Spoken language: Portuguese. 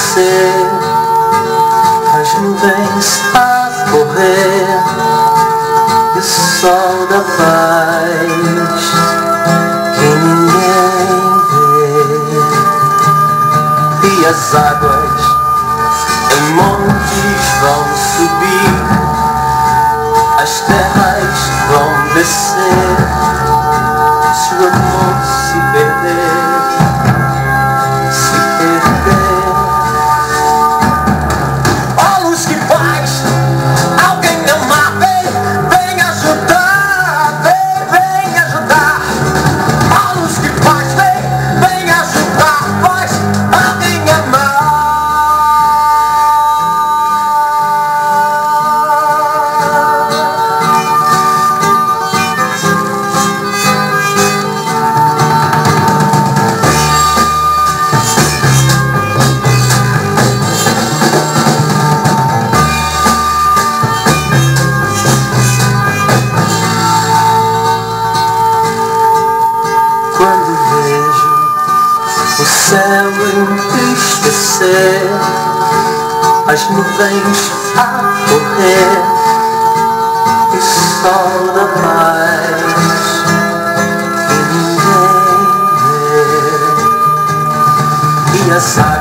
esquecer as nuvens a correr e o sol da paz que ninguém vê. E as águas em montes vão subir, as terras vão descer, se o amor se perder. O céu entristecer, as nuvens a correr e o sol da paz que ninguém vê. E as águas